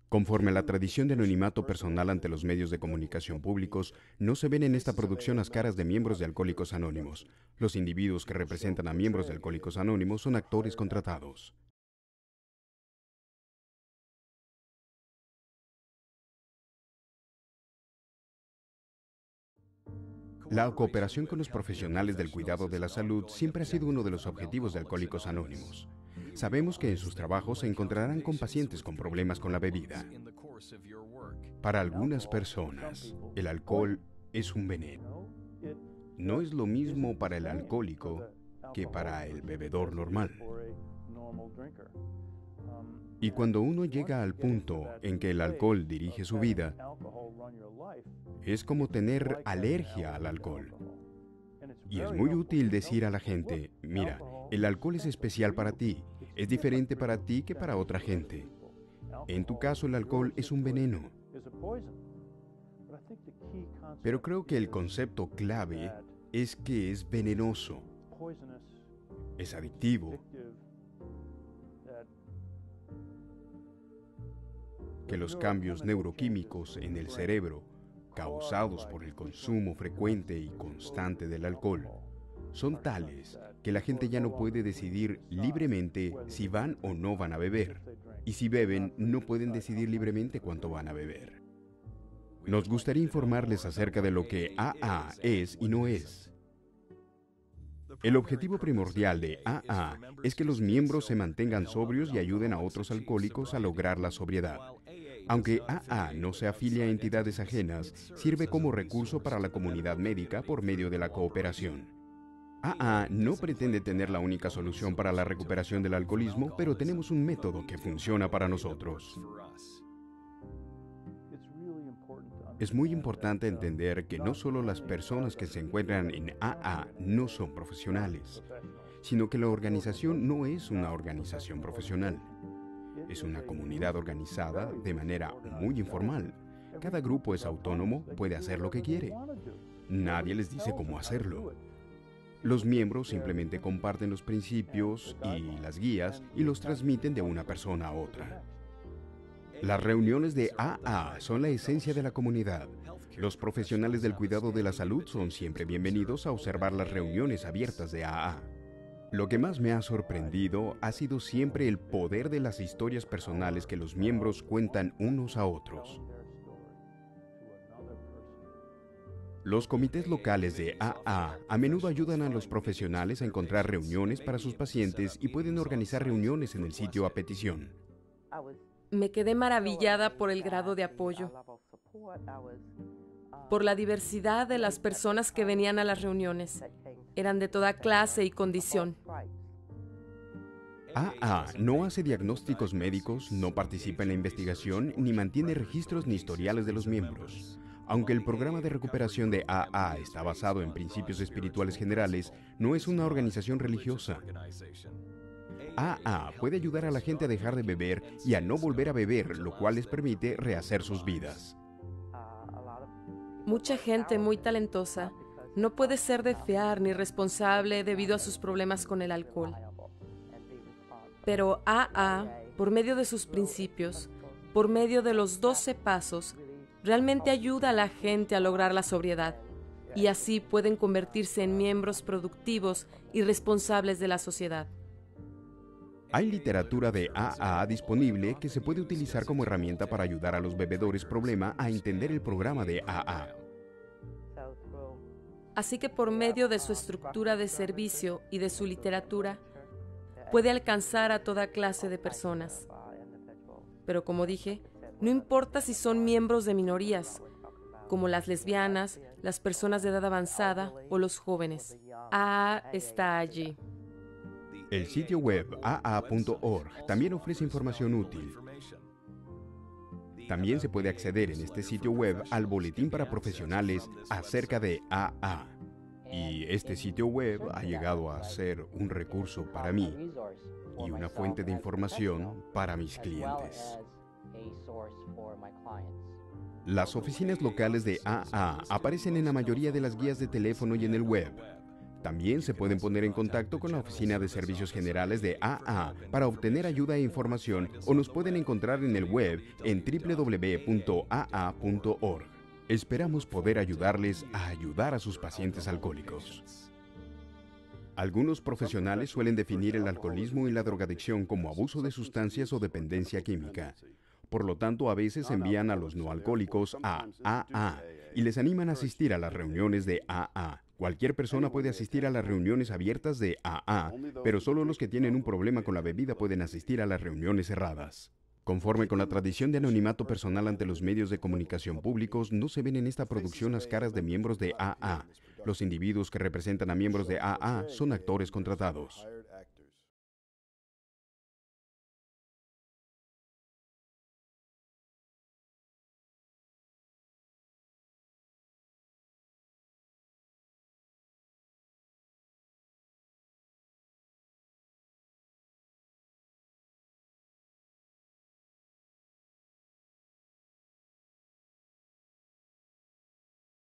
Conforme a la tradición de anonimato personal ante los medios de comunicación públicos, no se ven en esta producción las caras de miembros de Alcohólicos Anónimos. Los individuos que representan a miembros de Alcohólicos Anónimos son actores contratados. La cooperación con los profesionales del cuidado de la salud siempre ha sido uno de los objetivos de Alcohólicos Anónimos. Sabemos que en sus trabajos se encontrarán con pacientes con problemas con la bebida. Para algunas personas, el alcohol es un veneno. No es lo mismo para el alcohólico que para el bebedor normal. Y cuando uno llega al punto en que el alcohol dirige su vida, es como tener alergia al alcohol. Y es muy útil decir a la gente, mira, el alcohol es especial para ti, es diferente para ti que para otra gente. En tu caso, el alcohol es un veneno. Pero creo que el concepto clave es que es venenoso, es adictivo, que los cambios neuroquímicos en el cerebro causados por el consumo frecuente y constante del alcohol son tales que la gente ya no puede decidir libremente si van o no van a beber, y si beben no pueden decidir libremente cuánto van a beber. Nos gustaría informarles acerca de lo que AA es y no es. El objetivo primordial de AA es que los miembros se mantengan sobrios y ayuden a otros alcohólicos a lograr la sobriedad. Aunque AA no se afilia a entidades ajenas, sirve como recurso para la comunidad médica por medio de la cooperación. AA no pretende tener la única solución para la recuperación del alcoholismo, pero tenemos un método que funciona para nosotros. Es muy importante entender que no solo las personas que se encuentran en AA no son profesionales, sino que la organización no es una organización profesional. Es una comunidad organizada de manera muy informal. Cada grupo es autónomo, puede hacer lo que quiere. Nadie les dice cómo hacerlo. Los miembros simplemente comparten los principios y las guías y los transmiten de una persona a otra. Las reuniones de AA son la esencia de la comunidad. Los profesionales del cuidado de la salud son siempre bienvenidos a observar las reuniones abiertas de AA. Lo que más me ha sorprendido ha sido siempre el poder de las historias personales que los miembros cuentan unos a otros. Los comités locales de AA a menudo ayudan a los profesionales a encontrar reuniones para sus pacientes y pueden organizar reuniones en el sitio a petición. Me quedé maravillada por el grado de apoyo, por la diversidad de las personas que venían a las reuniones. Eran de toda clase y condición. AA no hace diagnósticos médicos, no participa en la investigación, ni mantiene registros ni historiales de los miembros. Aunque el programa de recuperación de AA está basado en principios espirituales generales, no es una organización religiosa. AA puede ayudar a la gente a dejar de beber y a no volver a beber, lo cual les permite rehacer sus vidas. Mucha gente muy talentosa no puede ser de fiar ni responsable debido a sus problemas con el alcohol. Pero AA, por medio de sus principios, por medio de los 12 pasos, realmente ayuda a la gente a lograr la sobriedad, y así pueden convertirse en miembros productivos y responsables de la sociedad. Hay literatura de AA disponible que se puede utilizar como herramienta para ayudar a los bebedores problema a entender el programa de AA. Así que por medio de su estructura de servicio y de su literatura, puede alcanzar a toda clase de personas. Pero como dije, no importa si son miembros de minorías, como las lesbianas, las personas de edad avanzada o los jóvenes. AA está allí. El sitio web aa.org también ofrece información útil. También se puede acceder en este sitio web al boletín para profesionales acerca de AA. Y este sitio web ha llegado a ser un recurso para mí y una fuente de información para mis clientes. Las oficinas locales de AA aparecen en la mayoría de las guías de teléfono y en el web. También se pueden poner en contacto con la Oficina de Servicios Generales de AA para obtener ayuda e información, o nos pueden encontrar en el web en www.aa.org. Esperamos poder ayudarles a ayudar a sus pacientes alcohólicos. Algunos profesionales suelen definir el alcoholismo y la drogadicción como abuso de sustancias o dependencia química. Por lo tanto, a veces envían a los no alcohólicos a AA y les animan a asistir a las reuniones de AA. Cualquier persona puede asistir a las reuniones abiertas de AA, pero solo los que tienen un problema con la bebida pueden asistir a las reuniones cerradas. Conforme con la tradición de anonimato personal ante los medios de comunicación públicos, no se ven en esta producción las caras de miembros de AA. Los individuos que representan a miembros de AA son actores contratados.